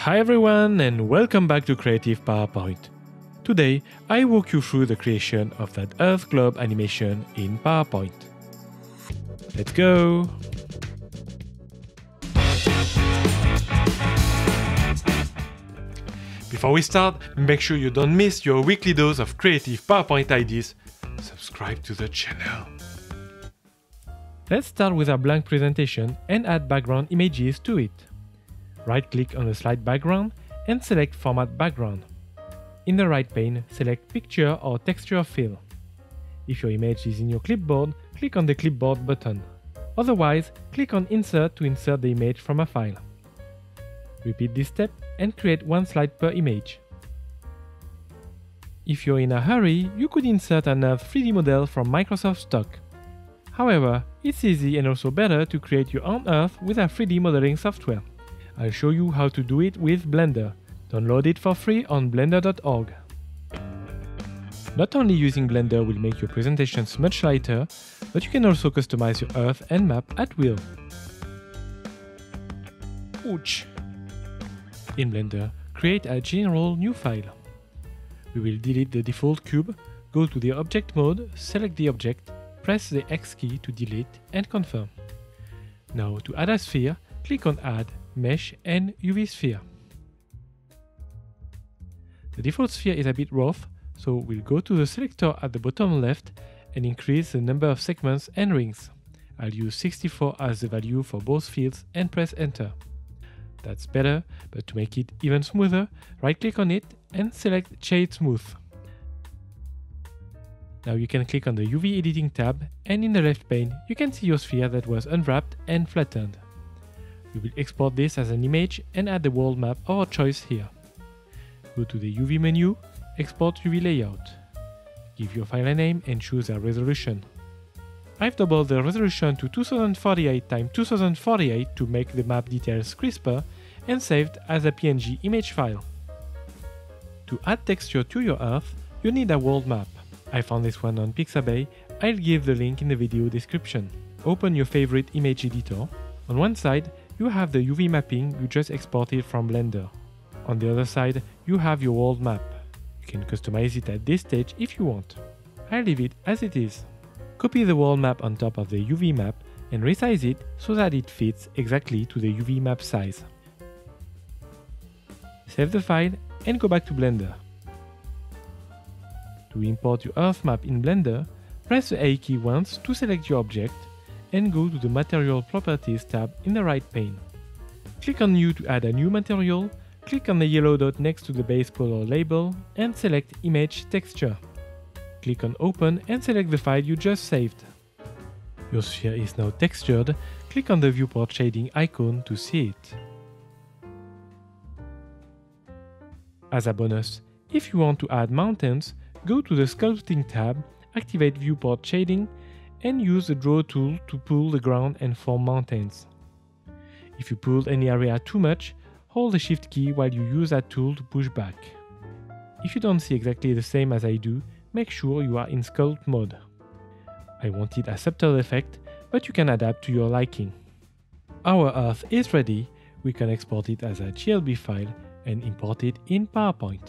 Hi everyone and welcome back to Creative PowerPoint. Today I walk you through the creation of that Earth globe animation in PowerPoint. Let's go! Before we start, make sure you don't miss your weekly dose of creative PowerPoint ideas. Subscribe to the channel. Let's start with our blank presentation and add background images to it. Right-click on the slide background and select Format Background. In the right pane, select Picture or Texture Fill. If your image is in your clipboard, click on the Clipboard button. Otherwise, click on Insert to insert the image from a file. Repeat this step and create one slide per image. If you're in a hurry, you could insert an Earth 3D model from Microsoft Stock. However, it's easy and also better to create your own Earth with a 3D modeling software. I'll show you how to do it with Blender. Download it for free on blender.org. Not only using Blender will make your presentations much lighter, but you can also customize your Earth and map at will. Ouch! In Blender, create a general new file. We will delete the default cube, go to the object mode, select the object, press the X key to delete and confirm. Now to add a sphere, click on Add, Mesh and UV Sphere. The default sphere is a bit rough, so we'll go to the selector at the bottom left and increase the number of segments and rings. I'll use 64 as the value for both fields and press Enter. That's better, but to make it even smoother, right-click on it and select Shade Smooth. Now you can click on the UV Editing tab and in the left pane you can see your sphere that was unwrapped and flattened. We will export this as an image and add the world map of our choice here. Go to the UV menu, Export UV Layout. Give your file a name and choose a resolution. I've doubled the resolution to 2048 x 2048 to make the map details crisper and saved as a PNG image file. To add texture to your Earth, you need a world map. I found this one on Pixabay. I'll give the link in the video description. Open your favorite image editor. On one side, you have the UV mapping you just exported from Blender. On the other side, you have your world map. You can customize it at this stage if you want. I'll leave it as it is. Copy the world map on top of the UV map and resize it so that it fits exactly to the UV map size. Save the file and go back to Blender. To import your Earth map in Blender, press the A key once to select your object and go to the Material Properties tab in the right pane. Click on New to add a new material, click on the yellow dot next to the base color label and select Image Texture. Click on Open and select the file you just saved. Your sphere is now textured, click on the Viewport Shading icon to see it. As a bonus, if you want to add mountains, go to the Sculpting tab, activate Viewport Shading, and use the Draw tool to pull the ground and form mountains. If you pulled any area too much, hold the Shift key while you use that tool to push back. If you don't see exactly the same as I do, make sure you are in Sculpt mode. I wanted a subtle effect, but you can adapt to your liking. Our Earth is ready. We can export it as a GLB file and import it in PowerPoint.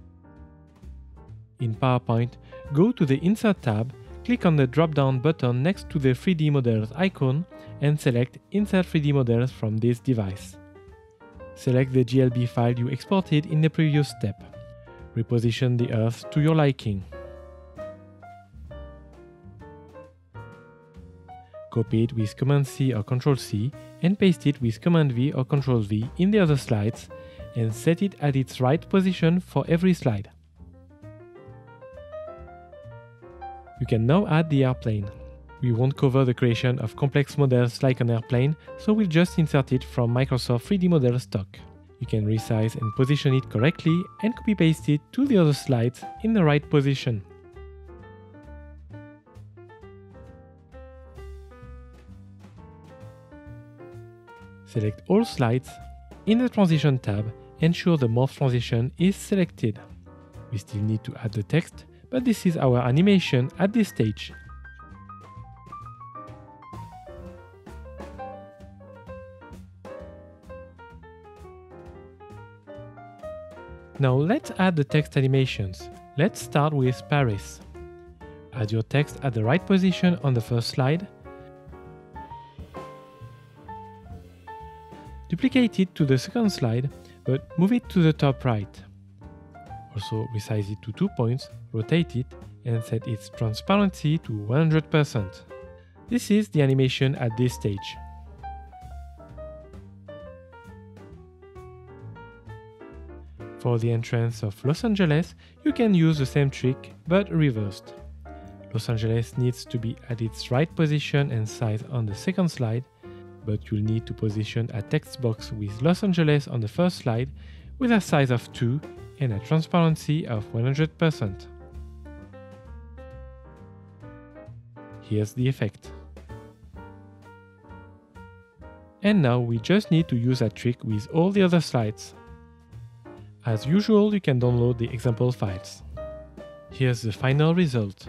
In PowerPoint, go to the Insert tab, click on the drop-down button next to the 3D Models icon and select Insert 3D Models from this device. Select the GLB file you exported in the previous step. Reposition the Earth to your liking. Copy it with Command-C or Ctrl-C and paste it with Command-V or Ctrl-V in the other slides and set it at its right position for every slide. You can now add the airplane. We won't cover the creation of complex models like an airplane, so we'll just insert it from Microsoft 3D Model stock. You can resize and position it correctly and copy-paste it to the other slides in the right position. Select all slides. In the Transition tab, ensure the Morph transition is selected. We still need to add the text, but this is our animation at this stage. Now let's add the text animations. Let's start with Paris. Add your text at the right position on the first slide. Duplicate it to the second slide, but move it to the top right. Also resize it to 2 points, rotate it, and set its transparency to 100%. This is the animation at this stage. For the entrance of Los Angeles, you can use the same trick, but reversed. Los Angeles needs to be at its right position and size on the second slide, but you'll need to position a text box with Los Angeles on the first slide with a size of 2 and a transparency of 100%. Here's the effect. And now we just need to use that trick with all the other slides. As usual, you can download the example files. Here's the final result.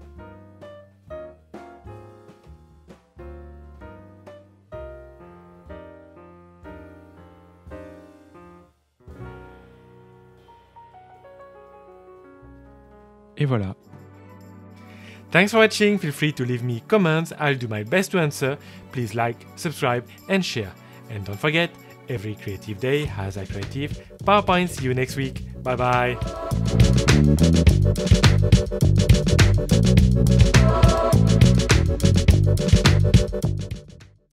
Et voilà. Thanks for watching, feel free to leave me comments, I'll do my best to answer. Please like, subscribe and share. And don't forget, every creative day has a creative PowerPoint. See you next week. Bye bye.